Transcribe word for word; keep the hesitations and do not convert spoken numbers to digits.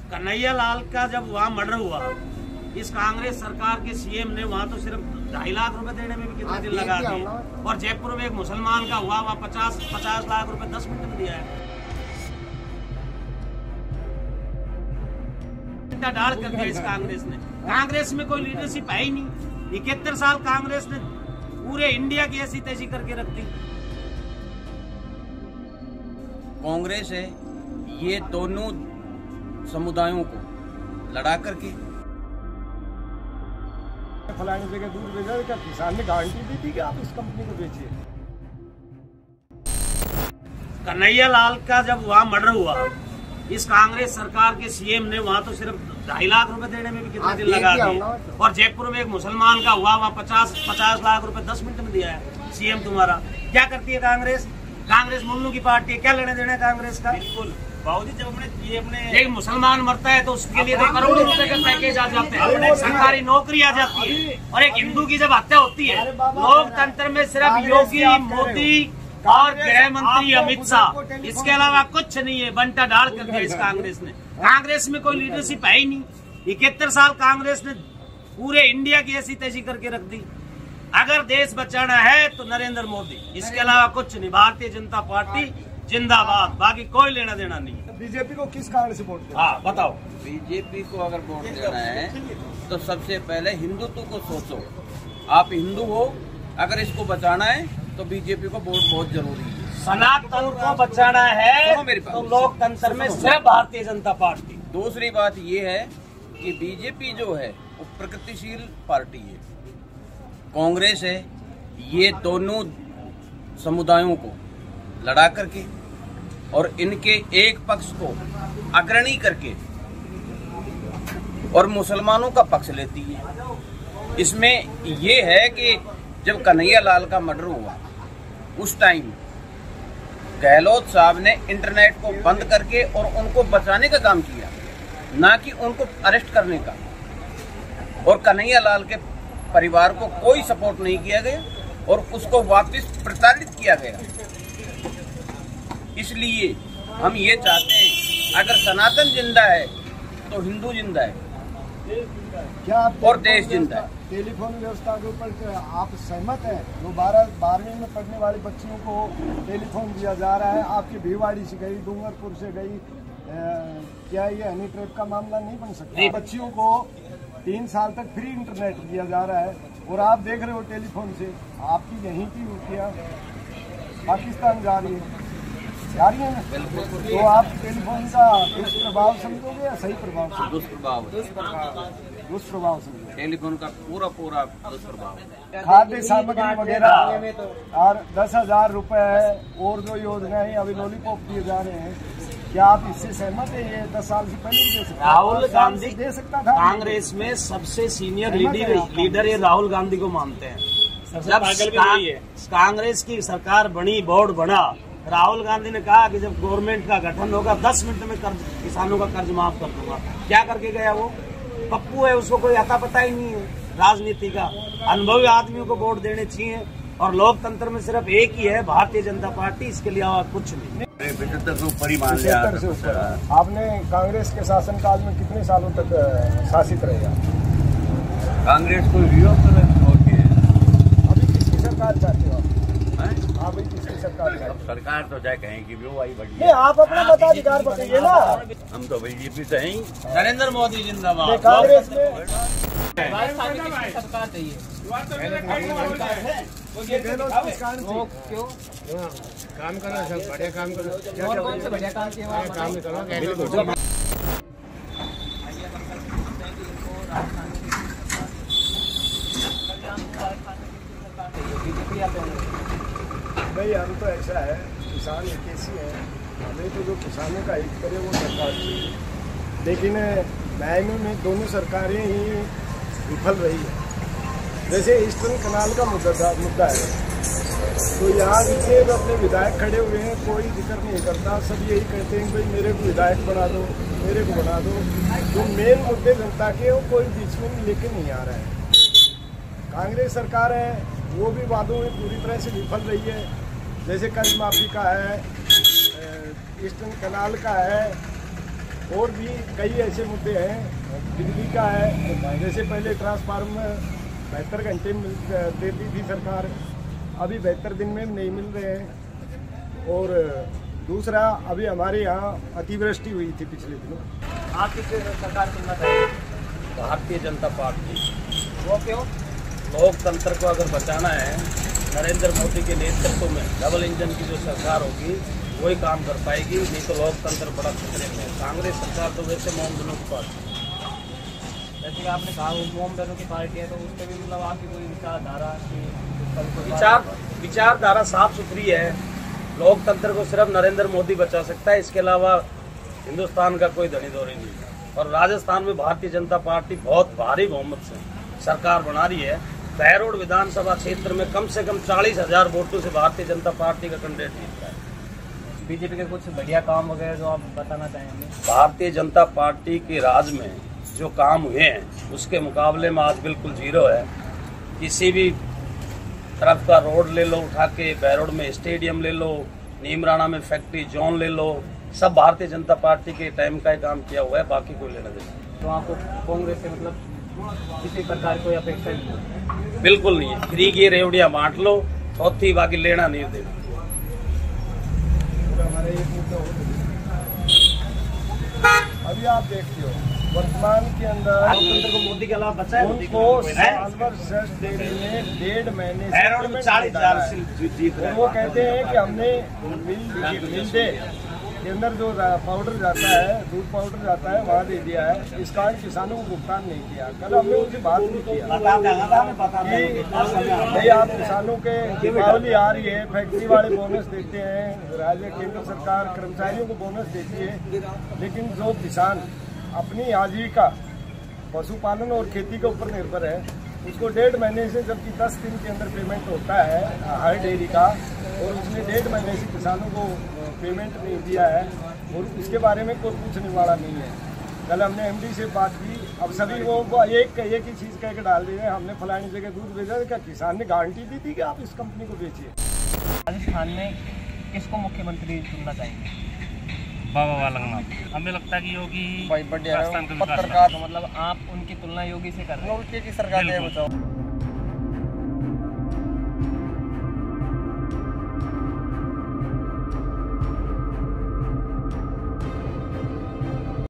कन्हैया लाल का जब वहाँ मर्डर हुआ, इस कांग्रेस सरकार के सीएम ने वहाँ तो सिर्फ ढाई लाख रुपए देने में भी कितने दिन लगा दिए, और जयपुर में एक मुसलमान का हुआ वहाँ पचास पचास लाख रुपए दस मिनट में दिया है। डाल कर दिया इस कांग्रेस ने। कांग्रेस में कोई लीडरशिप है ही नहीं। इकहत्तर साल कांग्रेस ने पूरे इंडिया की ऐसी तेजी करके रख दी। कांग्रेस है ये दोनों समुदायों को लड़ा करके फलाने जगह दूध बेचा, क्या किसान ने गारंटी दी थी कि आप इस कंपनी को बेचिए? कन्हैया लाल का जब वहाँ मर्डर हुआ, इस कांग्रेस सरकार के सीएम ने वहाँ तो सिर्फ ढाई लाख रुपए देने में भी कितने दिन लगा दिए, और जयपुर में एक मुसलमान का हुआ वहाँ पचास पचास लाख रुपए दस मिनट में दिया है। सीएम तुम्हारा क्या करती है कांग्रेस? कांग्रेस मुल्लू की पार्टी है, क्या लेने देने कांग्रेस का? बिल्कुल बाबूजी, जब अपने ये अपने एक मुसलमान मरता है तो उसके लिए करोड़ों रुपए का पैकेज आ जाते हैं, सरकारी नौकरी आ जाती है, और एक हिंदू की जब हत्या होती है, लोकतंत्र में सिर्फ योगी, मोदी और गृह मंत्री अमित शाह, इसके अलावा कुछ नहीं है। बंटा डाल कर दिया इस कांग्रेस ने। कांग्रेस में कोई लीडरशिप है ही नहीं। इकहत्तर साल कांग्रेस ने पूरे इंडिया की ऐसी तेजी करके रख दी। अगर देश बचाना है तो नरेंद्र मोदी, इसके अलावा कुछ नहीं। भारतीय जनता पार्टी जिंदाबाद, बाकी कोई लेना देना नहीं। बीजेपी को किस कारण से वोट देना? हाँ बताओ। बीजेपी को अगर वोट देना है तो सबसे पहले हिंदुत्व को सोचो। आप हिंदू हो, अगर इसको बचाना है तो बीजेपी को वोट बहुत जरूरी है। सनातन को बचाना है तो लोकतंत्र में सिर्फ भारतीय जनता पार्टी। दूसरी बात ये है कि बीजेपी जो है वो प्रगतिशील पार्टी है। कांग्रेस है ये दोनों समुदायों को लड़ा करके और इनके एक पक्ष को अग्रणी करके और मुसलमानों का पक्ष लेती है। इसमें ये है कि जब कन्हैया लाल का मर्डर हुआ उस टाइम गहलोत साहब ने इंटरनेट को बंद करके और उनको बचाने का काम किया, ना कि उनको अरेस्ट करने का। और कन्हैया लाल के परिवार को कोई सपोर्ट नहीं किया गया और उसको वापस प्रताड़ित किया गया। इसलिए हम ये चाहते हैं, अगर सनातन जिंदा है तो हिंदू जिंदा है, क्या आप और देश जिंदा है। टेलीफोन व्यवस्था के ऊपर आप सहमत हैं? जो बारह बारहवीं में पढ़ने वाली बच्चियों को टेलीफोन दिया जा रहा है, आपकी भीवाड़ी से गई, डूंगरपुर से गई, ए, क्या ये हनी ट्रैप का मामला नहीं बन सकता? बच्चियों को तीन साल तक फ्री इंटरनेट दिया जा रहा है और आप देख रहे हो टेलीफोन से आपकी यहीं की रुपया पाकिस्तान जा रही है, जा रही है ना? तो आप टेलीफोन का दुष्प्रभाव समझोगे या सही प्रभाव? दुष्प्रभाव दुष्प्रभाव समझोगे? टेलीफोन का पूरा पूरा दुष्प्रभाव। खाद्य सामग्री वगैरह और दस हजार रुपए है और जो योजनाएं अभी लॉलीपॉप दिए जा रहे हैं, क्या आप इससे सहमत है? ये दस साल से पहले दे सकता, राहुल गांधी दे सकता था। कांग्रेस में सबसे सीनियर लीडर लीडर ये राहुल गांधी को मानते हैं। जब कांग्रेस की सरकार बनी, बोर्ड बना, राहुल गांधी ने कहा कि जब गवर्नमेंट का गठन होगा दस मिनट में कर्ज किसानों का कर्ज माफ कर दूंगा। क्या करके गया वो? पप्पू है, उसको कोई अता पता ही नहीं है राजनीति का। अनुभवी आदमियों को वोट देने चाहिए और लोकतंत्र में सिर्फ एक ही है, भारतीय जनता पार्टी, इसके लिए और कुछ नहीं। पचहत्तर से ऊपर। आपने कांग्रेस के शासनकाल में कितने सालों तक शासित रहेगा? कांग्रेस को विरोध अभी किसकी सरकार चाहते हो आप? हाँ भाई, किसकी सरकार? सरकार तो चाहे कहें कि वो आई बड़ी नहीं, आप अपना मताधिकार बताइए ना। हम तो बीजेपी से ही। नरेंद्र मोदी जिंदाबाद। कांग्रेस में सरकार चाहिए। क्यों काम करना, सब बढ़िया काम करो। कौन से बढ़िया काम किया? काम करो। भाई हम तो ऐसा है, किसान एक ऐसी है, हमें तो जो किसानों का हित करे वो सरकार चाहिए, लेकिन मायने में दोनों सरकारें ही विफल रही है। जैसे ईस्टर्न कनाल का मुद्दा मुद्दा है, तो यहाँ जितने भी अपने विधायक खड़े हुए हैं कोई जिक्र नहीं करता, सब यही कहते हैं भाई मेरे को विधायक बना दो, मेरे को बना दो। जो मेन मुद्दे जनता के वो कोई बीच में लेके नहीं आ रहा है। कांग्रेस सरकार है वो भी वादों में पूरी तरह से विफल रही है। जैसे कर्ज माफी का है, ईस्टर्न कनाल का है, और भी कई ऐसे मुद्दे हैं। बिजली का है, जैसे पहले ट्रांसफार्मर बहत्तर घंटे मिल देती थी सरकार, अभी बहत्तर दिन में नहीं मिल रहे हैं। और दूसरा, अभी हमारे यहाँ अतिवृष्टि हुई थी पिछले दिनों। आप किस सरकार चुनना चाहिए? भारतीय जनता पार्टी। वो क्यों? लोकतंत्र को अगर बचाना है, नरेंद्र मोदी के नेतृत्व में डबल इंजन की जो सरकार होगी वही काम कर पाएगी, नहीं तो लोकतंत्र बड़ा खतरे में है। कांग्रेस सरकार तो वैसे मोमदनों की पार्टी। जैसे कि आपने कहा वो मोमदनों की पार्टी है, तो उस पर भी मतलब आपकी कोई विचारधारा की विचार विचारधारा साफ सुथरी है। लोकतंत्र को सिर्फ नरेंद्र मोदी बचा सकता है, इसके अलावा हिंदुस्तान का कोई धनी दौरी नहीं है। और राजस्थान में भारतीय जनता पार्टी बहुत भारी बहुमत से सरकार बना रही है। बहरोड विधानसभा क्षेत्र में कम से कम चालीस हजार वोटों से भारतीय जनता पार्टी का कैंडिडेट जीत रहा है। बीजेपी के कुछ बढ़िया काम वगैरह जो आप बताना चाहेंगे? भारतीय जनता पार्टी के राज में जो काम हुए हैं उसके मुकाबले में आज बिल्कुल जीरो है। किसी भी तरफ का रोड ले लो उठा के, बहरोड में स्टेडियम ले लो, नीमराणा में फैक्ट्री जोन ले लो, सब भारतीय जनता पार्टी के टाइम का ही काम किया हुआ है, बाकी कोई लेना देना। तो आपको कांग्रेस से मतलब किसी प्रकार कोई अपेक्षा नहीं है? बिल्कुल नहीं है। फ्री की रेवड़ियाँ बांट लो, चौथी बाकी लेना नहीं देना। हमारा एक मुद्दा हो, अभी आप देखते हो वर्तमान के अंदर लोकतंत्र को मोदी के अलावा बचा है? उनको साल भर सेस देने में डेढ़ महीने से बहरोड में चालीस हजार जीत रहे और हैं। वो कहते हैं कि हमने मिल मिल डे के अंदर जो पाउडर जाता है, दूध पाउडर जाता है, वहाँ दे दिया है। इस कारण किसानों को भुगतान नहीं किया। कल हमने उनसे बात नहीं किया कि भाई आप किसानों के दीपावली आ रही है, फैक्ट्री वाले बोनस देते हैं, राज्य केंद्र सरकार कर्मचारियों को बोनस देती है, लेकिन जो किसान अपनी आजीविका पशुपालन और खेती के ऊपर निर्भर है, उसको डेढ़ महीने से, जबकि दस दिन के अंदर पेमेंट होता है हर डेयरी का, और उसने डेढ़ महीने से किसानों को पेमेंट नहीं दिया है और इसके बारे में कोई पूछने वाला नहीं है। कल हमने एमडी से बात की, अब सभी वो एक एक ही चीज़ कह के डाल दिए, हमने फलानी जगह दूध भेजा। क्या किसान ने गारंटी दी थी कि आप इस कंपनी को बेचिए? राजस्थान में किसको मुख्यमंत्री चुनना चाहिए? बाबा वालंगनाथ। हमें लगता है कि योगी भाई बढ़िया राजस्थान का विकास पत्रकार, तो मतलब आप उनकी तुलना योगी से कर रहे हैं? उनकी सरकार है, बताओ।